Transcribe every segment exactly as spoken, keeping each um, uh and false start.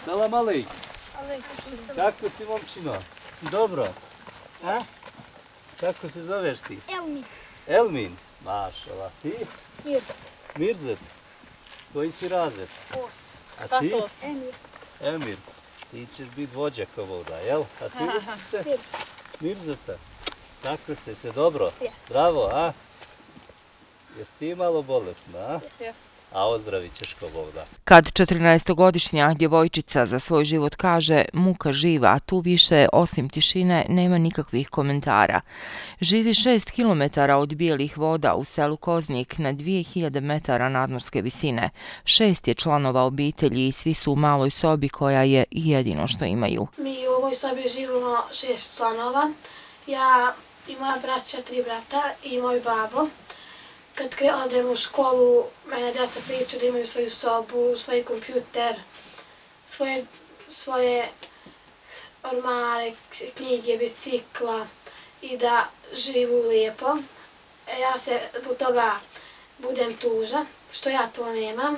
Salam alejk. Kako si, momčino? Si dobro? A? Kako se zoveš ti? Elmin. Elmin? Mašala. Ti? Mirzet. Mirzet? Koji si razred? Osam. A ti? Emir. Emir. Ti ćeš biti vođa kovoda, jel? A ti? Mirzet. Mirzeta. Kako ste se dobro? Jes. Zdravo, a? Jesi ti malo bolesna, a? Jes. A ozdravit ćeš kovoda. Kad četrnaestogodišnja djevojčica za svoj život kaže muka živa, tu više osim tišine nema nikakvih komentara. Živi šest kilometara od Bijelih voda u selu Koznik na dvije hiljade metara nadmorske visine. Šest je članova obitelji i svi su u maloj sobi koja je jedino što imaju. Mi u ovoj sobi živimo šest članova. Ja i moja braća, tri brata i moj babo. Kad odem u školu, mene djeca pričaju da imaju svoju sobu, svoj kompjuter, svoje, svoje ormare, knjige, bicikla i da živu lijepo. E, ja se zbog toga budem tuža, što ja to nemam.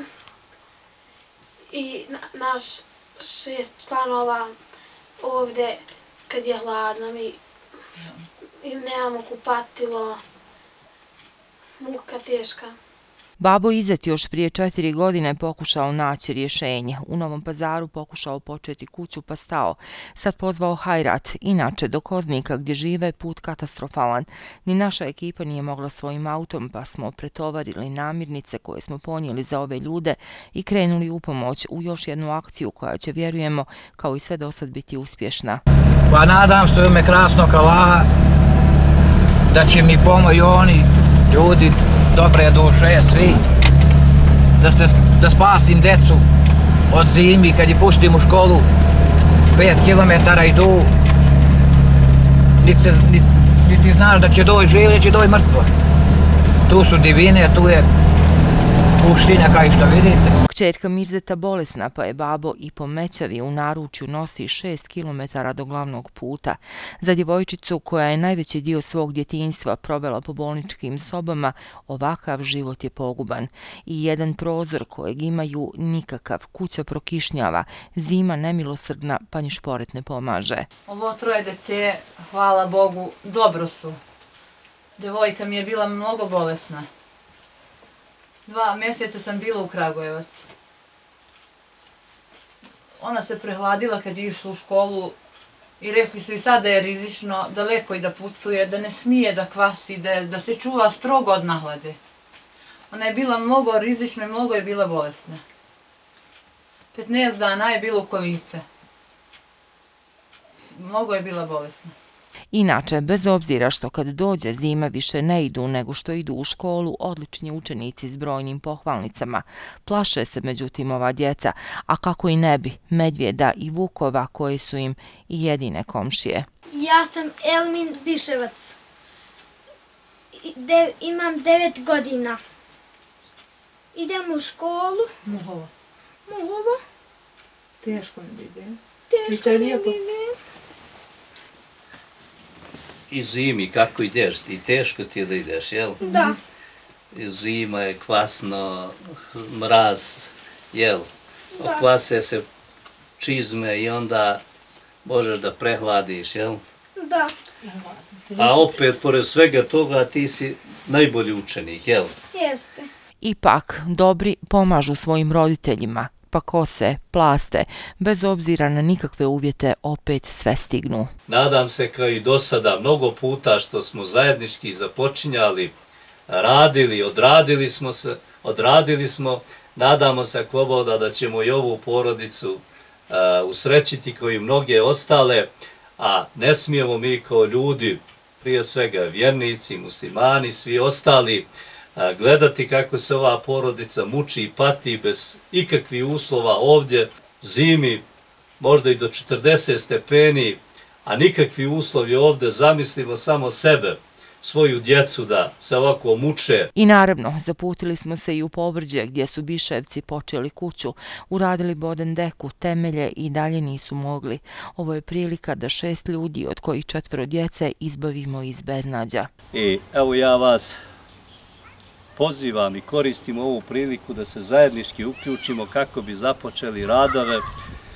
I na, naš šest članova ovdje, kad je hladno, mi, mi nemamo kupatilo. Muka teška. Babo Izet još prije četiri godine pokušao naći rješenje. U Novom Pazaru pokušao početi kuću pa stao. Sad pozvao Hajrat. Inače, do Koznika gdje žive put katastrofalan. Ni naša ekipa nije mogla svojim autom pa smo pretovarili namirnice koje smo ponijeli za ove ljude i krenuli u pomoć u još jednu akciju koja će, vjerujemo, kao i sve do sad biti uspješna. Pa nadam se u ime krasnog Allaha da će mi pomoći oni ljudi, dobre duše, svi, da, se, da spasim decu od zimi kad ih pustim u školu, pet kilometara idu, niti, niti, niti znaš da će doći živ, da će doći mrtvo. Tu su divine, tu je puštinja kao što vidite. Kćerka Mirzeta bolesna pa je babo i po mećavi u naručju nosi šest kilometara do glavnog puta. Za djevojčicu koja je najveći dio svog djetinjstva provela po bolničkim sobama, ovakav život je poguban. I jedan prozor kojeg imaju nikakav, kuća prokišnjava, zima nemilosrdna pa ni šporet ne pomaže. Ovo troje dece, hvala Bogu, dobro su. Djevojka mi je bila mnogo bolesna. Dva mjeseca sam bila u Kragujevac. Ona se prehladila kad je išla u školu i rekli su i sad da je rizično, daleko i da putuje, da ne smije da kvasi, da, da se čuva strogo od nahlade. Ona je bila mnogo rizična i mnogo je bila bolesna. petnaest dana je bila u kolice. Mnogo je bila bolesna. Inače, bez obzira što kad dođe zima više ne idu nego što idu u školu odlični učenici s brojnim pohvalnicama. Plaše se međutim ova djeca, a kako i ne bi, medvjeda i vukova koji su im i jedine komšije. Ja sam Elmin Biševac. De, imam devet godina. Idem u školu. Muhovo. Muhovo. Teško mi ide. Teško mi ide. I zimi, kako ideš? Ti teško ti je da ideš, jel? Da. Zima je kvasno, mraz, jel? Okvase se čizme i onda možeš da prehladiš, jel? Da. A opet, pored svega toga, ti si najbolji učenik, jel? Jeste. Ipak, dobri pomažu svojim roditeljima, pa kose, plaste, bez obzira na nikakve uvjete, opet sve stignu. Nadam se kao i do sada mnogo puta što smo zajednički započinjali, radili, odradili smo se, odradili smo, nadamo se ako ovoda da ćemo i ovu porodicu uh, usrećiti kao i mnoge ostale, a ne smijemo mi kao ljudi, prije svega vjernici, muslimani, svi ostali, gledati kako se ova porodica muči i pati bez ikakvih uslova ovdje, zimi, možda i do četrdeset stepeni, a nikakvi uslovi ovdje, zamislimo samo sebe, svoju djecu da se ovako muče. I naravno, zaputili smo se i u Povrđe gdje su Biševci počeli kuću, uradili boden deku, temelje i dalje nisu mogli. Ovo je prilika da šest ljudi, od kojih četvero djece, izbavimo iz beznađa. I evo ja vas pozivam i koristim ovu priliku da se zajednički uključimo kako bi započeli radove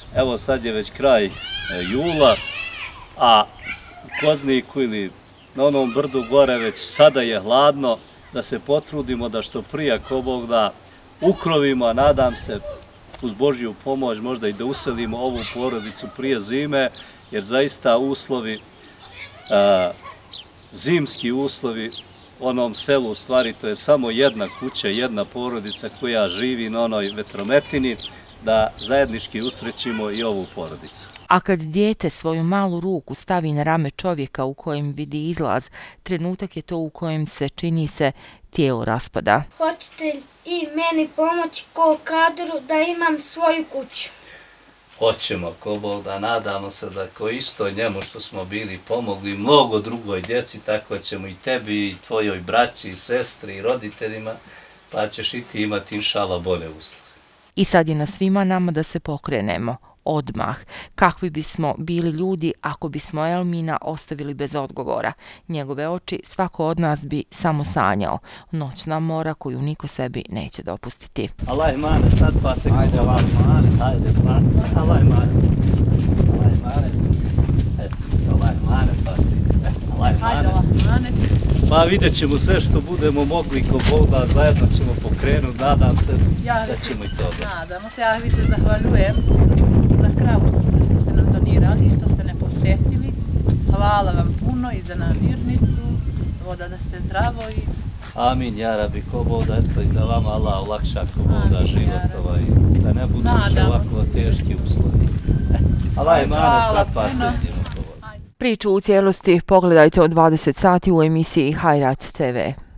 evo sad je već kraj e, jula, a u Kozniku ili na onom brdu gore već sada je hladno, da se potrudimo da što prije, ako Bog da, ukrovimo, a nadam se uz Božju pomoć možda i da uselimo ovu porodicu prije zime, jer zaista uslovi, a, zimski uslovi u onom selu, u stvari to je samo jedna kuća, jedna porodica koja živi na onoj vetrometini, da zajednički usrećimo i ovu porodicu. A kad dijete svoju malu ruku stavi na rame čovjeka u kojem vidi izlaz, trenutak je to u kojem se, čini se, tijelo raspada. Hoćete i meni pomoći ko kadru da imam svoju kuću? Hoćemo, ko Bog da, nadamo se da ko isto njemu što smo bili pomogli mnogo drugoj djeci, tako ćemo i tebi, i tvojoj braći, i sestri, i roditeljima, pa ćeš i ti imati inšala bolje uslove. I sad je na svima nama da se pokrenemo, odmah. Kakvi bismo bili ljudi ako bismo Elmina ostavili bez odgovora? Njegove oči svako od nas bi samo sanjao. Noćna mora koju niko sebi neće dopustiti. Allah mane, sad pa se... Ajde, Allah mane. Ajde, mane. Allah mane. Allah mane. Eto, Allah mane, pa se... Allah Hajde, mane. Lahmane. Pa vidjet ćemo sve što budemo mogli, ko Bog da, zajedno ćemo pokrenuti, nadam se Ja da vi se- ćemo i to. Nadamo se, ja vi se zahvaljujem za kravu što ste, što ste nam donirali i što ste ne posjetili. Hvala vam puno i za namirnicu, voda da ste zdravo i Amin, ja rabi, ko Bog da, eto, i da vama Allah olakša, ko Bog da, Amin, život ja Rabi. ovaj, da ne budu više Nadamo ovako teški uslovi. Allah mane, Hvala sad pa se puno. vidimo. Priču u cijelosti pogledajte od dvadeset sati u emisiji Hajrat te ve.